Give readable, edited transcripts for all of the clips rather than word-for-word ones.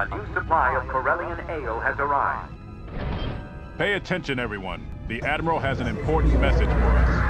A new supply of Corellian ale has arrived. Pay attention, everyone. The Admiral has an important message for us.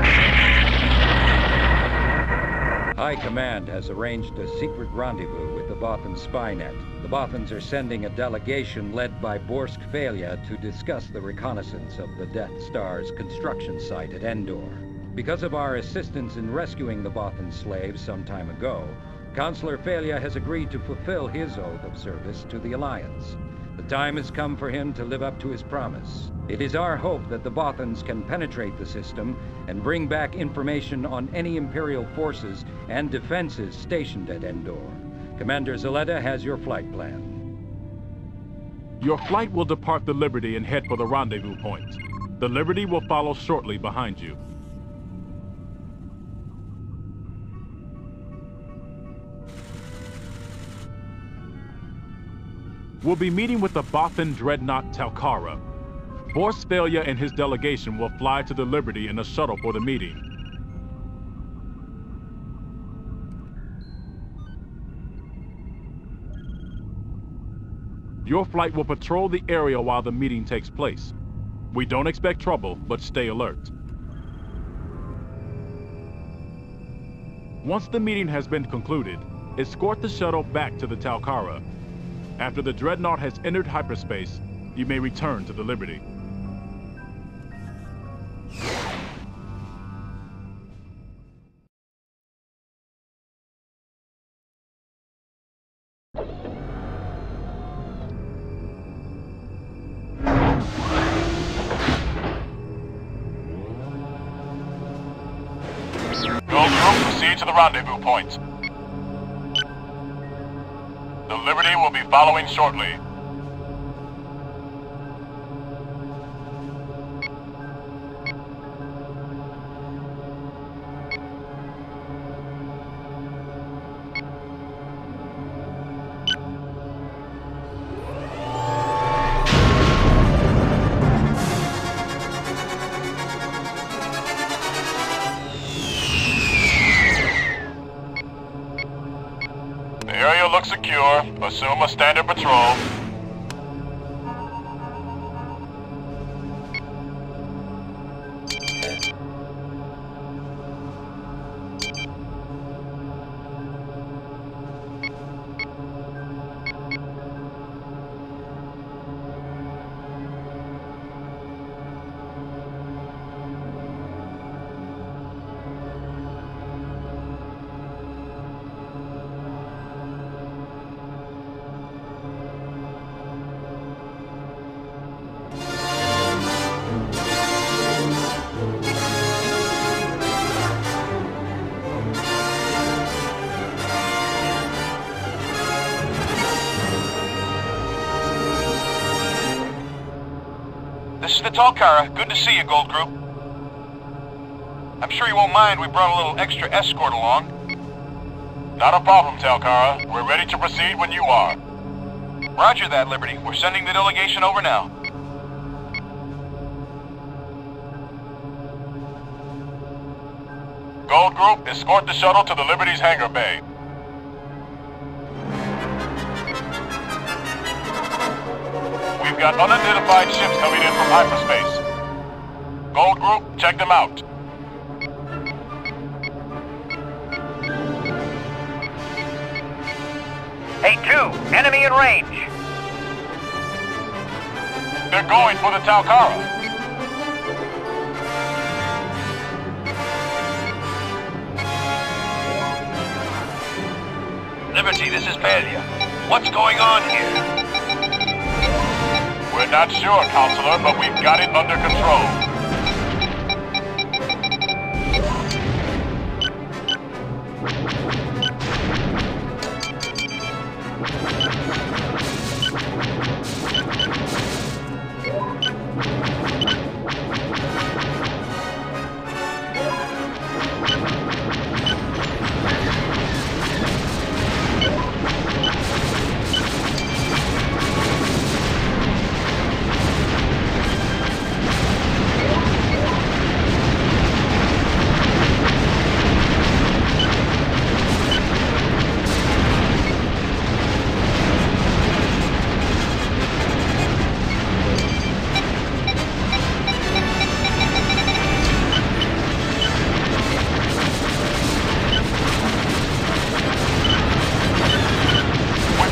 High Command has arranged a secret rendezvous with the Bothan spy net. The Bothans are sending a delegation led by Borsk Failya to discuss the reconnaissance of the Death Star's construction site at Endor. Because of our assistance in rescuing the Bothan slaves some time ago, Counselor Failya has agreed to fulfill his oath of service to the Alliance. The time has come for him to live up to his promise. It is our hope that the Bothans can penetrate the system and bring back information on any Imperial forces and defenses stationed at Endor. Commander Zaletta has your flight plan. Your flight will depart the Liberty and head for the rendezvous point. The Liberty will follow shortly behind you. We'll be meeting with the Bothan dreadnought Talkara. Borsk Failya and his delegation will fly to the Liberty in a shuttle for the meeting. Your flight will patrol the area while the meeting takes place. We don't expect trouble, but stay alert. Once the meeting has been concluded, escort the shuttle back to the Talkara. After the dreadnought has entered hyperspace, you may return to the Liberty. Gold Group, proceed to the rendezvous point. The Liberty will be following shortly. The area looks secure. Assume a standard patrol. This is the Talkara. Good to see you, Gold Group. I'm sure you won't mind we brought a little extra escort along. Not a problem, Talkara. We're ready to proceed when you are. Roger that, Liberty. We're sending the delegation over now. Gold Group, escort the shuttle to the Liberty's hangar bay. We've got unidentified ships coming in from hyperspace. Gold Group, check them out. A2, enemy in range. They're going for the Talkara. Liberty, this is Failya. What's going on here? We're not sure, Counselor, but we've got it under control.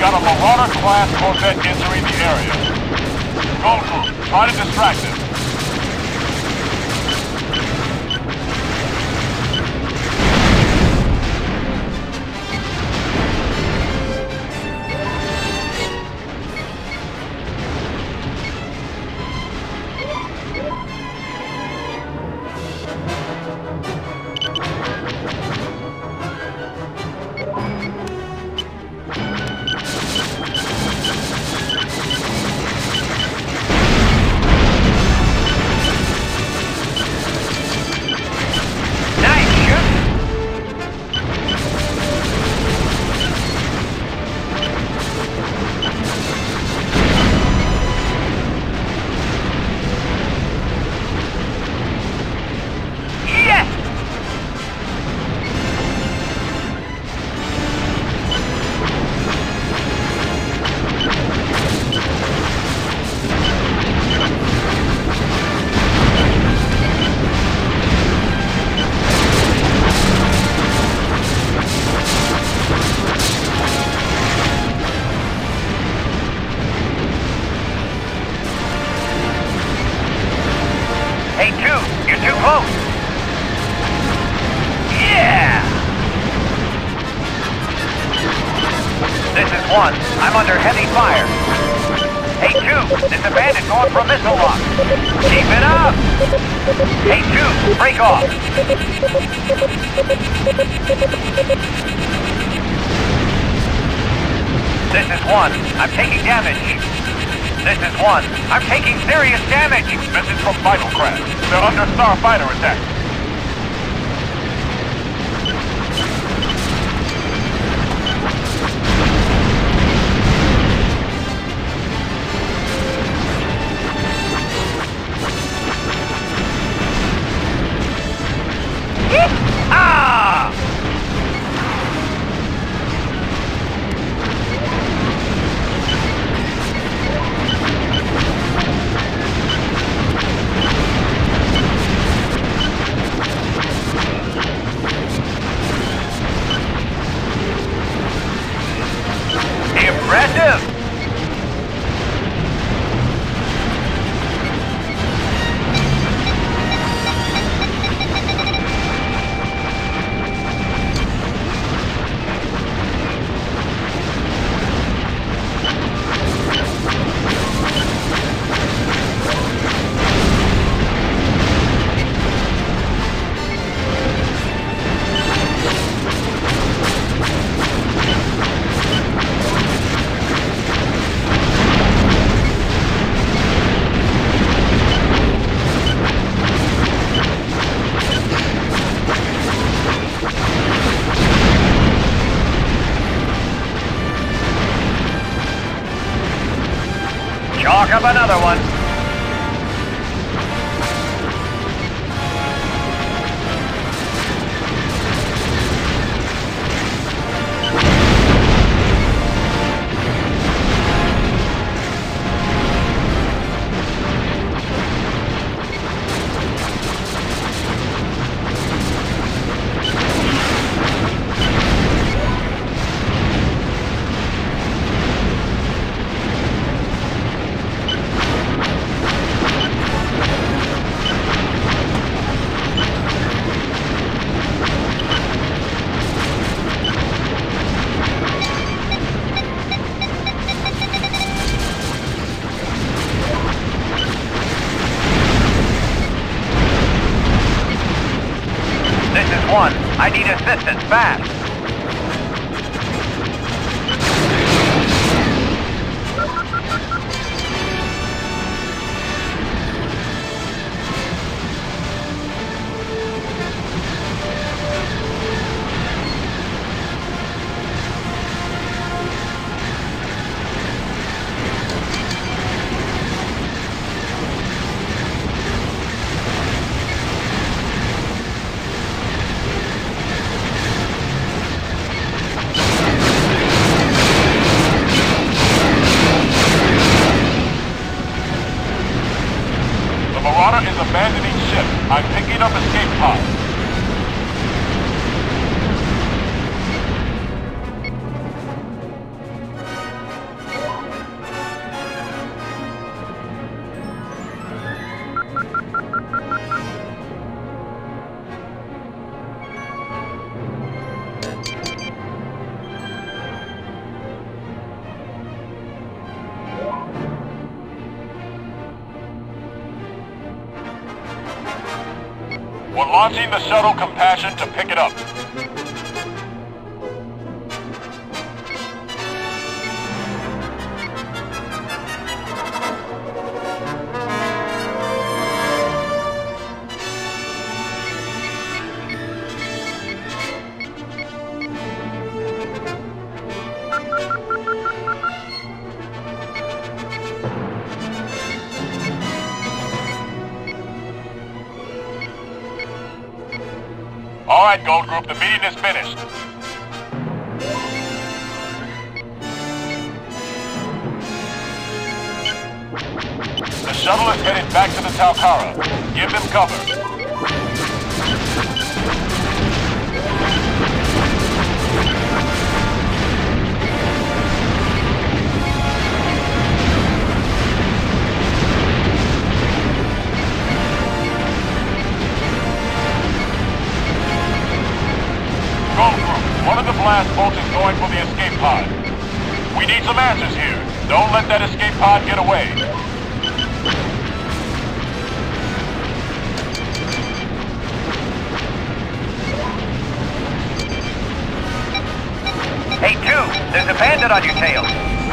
got a Marauder-class corvette entering the area. Gold Group, try to distract it. Hey, 2, you're too close. Yeah! This is 1. I'm under heavy fire. Hey, 2, there's a bandit going for a missile lock. Keep it up! Hey, 2, break off. This is 1. I'm taking damage. This is 1. I'm taking serious damage. Message from Vital Craft. They're under Starfighter attack. Ah! Impressive! Chalk up another one. This is 1. I need assistance fast. Marauder is abandoning ship. I'm picking up escape pods. We're launching the shuttle Compassion to pick it up. All right, Gold Group, the meeting is finished. The shuttle is headed back to the Talcara. Give them cover. Gold Group, one of the blast bolts is going for the escape pod. We need some answers here. Don't let that escape pod get away. Hey, 2, there's a bandit on your tail.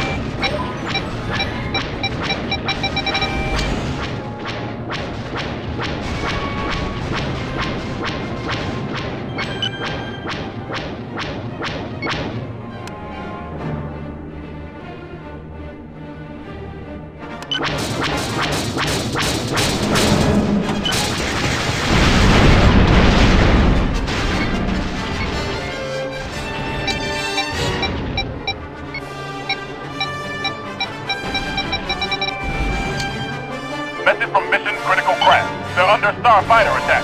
Message from Mission Critical Craft. They're under Starfighter attack.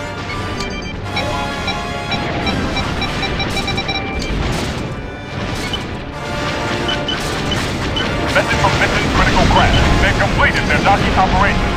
Message from Mission Critical Craft. They've completed their docking operation.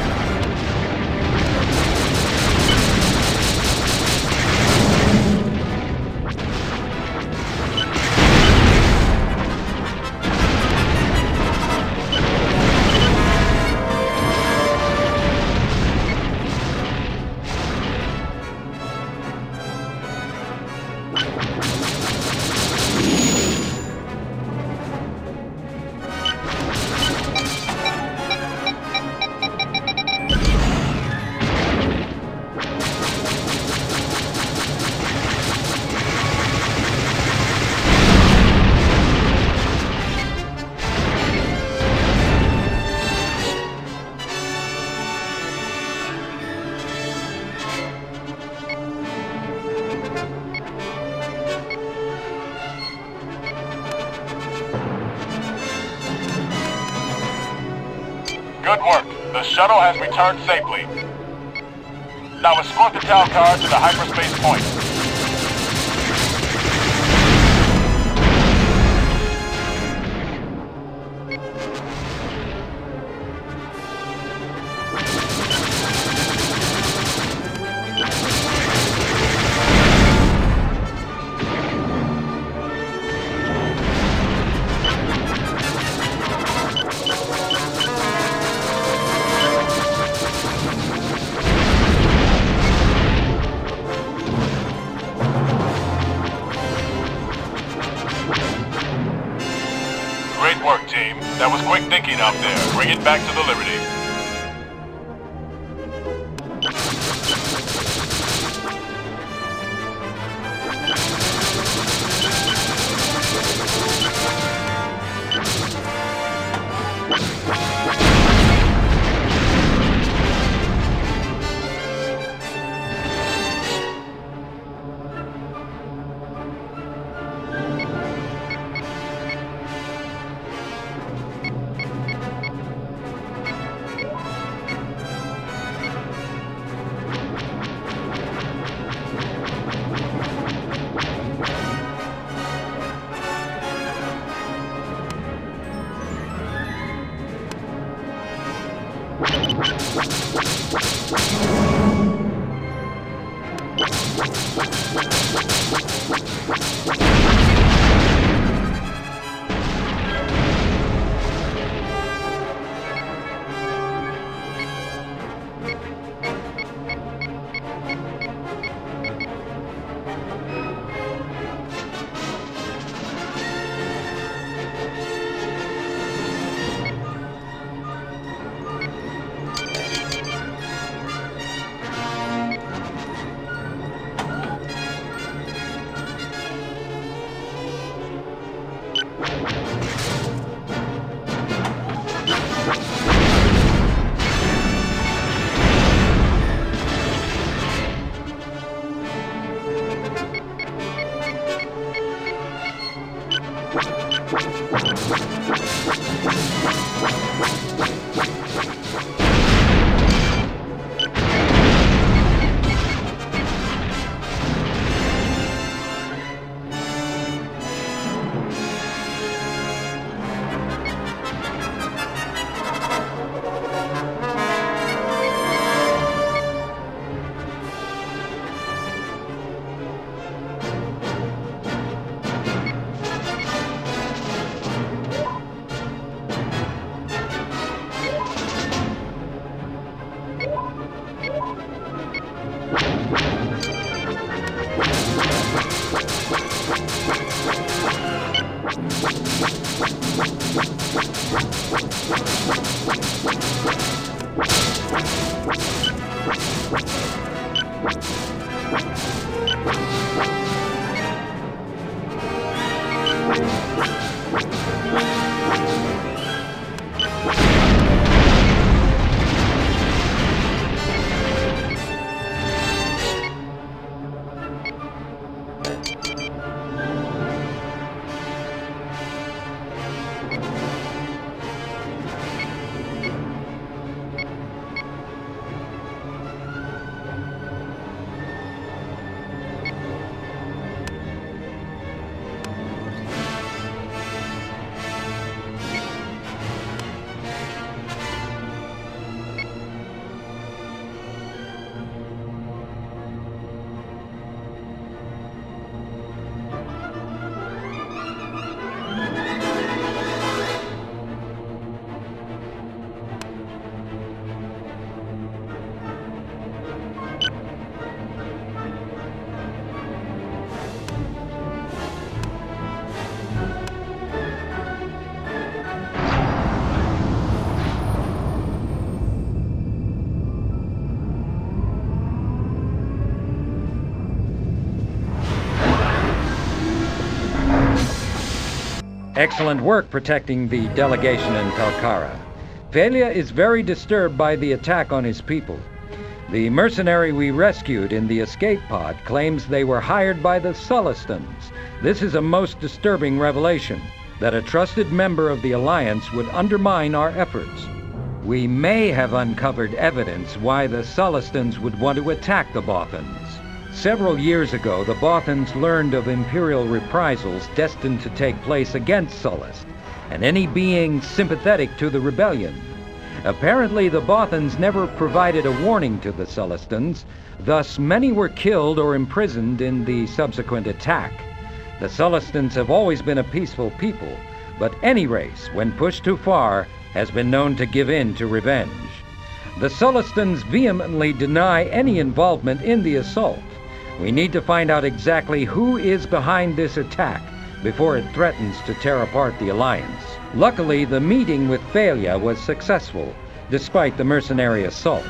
Good work. The shuttle has returned safely. Now escort the Talcar to the hyperspace point. Great work, team. That was quick thinking out there. Bring it back to the Liberty. Excellent work protecting the delegation in Talcara. Failya is very disturbed by the attack on his people. The mercenary we rescued in the escape pod claims they were hired by the Sullustans. This is a most disturbing revelation, that a trusted member of the Alliance would undermine our efforts. We may have uncovered evidence why the Sullustans would want to attack the Bothans. Several years ago, the Bothans learned of Imperial reprisals destined to take place against Sullust, and any being sympathetic to the rebellion. Apparently, the Bothans never provided a warning to the Sullustans, thus many were killed or imprisoned in the subsequent attack. The Sullustans have always been a peaceful people, but any race, when pushed too far, has been known to give in to revenge. The Sullustans vehemently deny any involvement in the assault. We need to find out exactly who is behind this attack before it threatens to tear apart the Alliance. Luckily, the meeting with Failya was successful, despite the mercenary assault.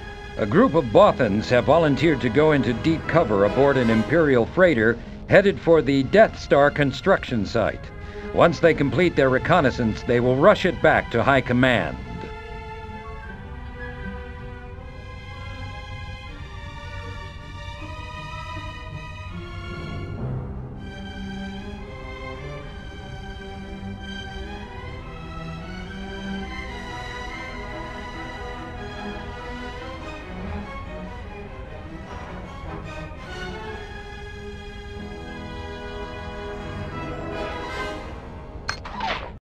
A group of Bothans have volunteered to go into deep cover aboard an Imperial freighter headed for the Death Star construction site. Once they complete their reconnaissance, they will rush it back to High Command.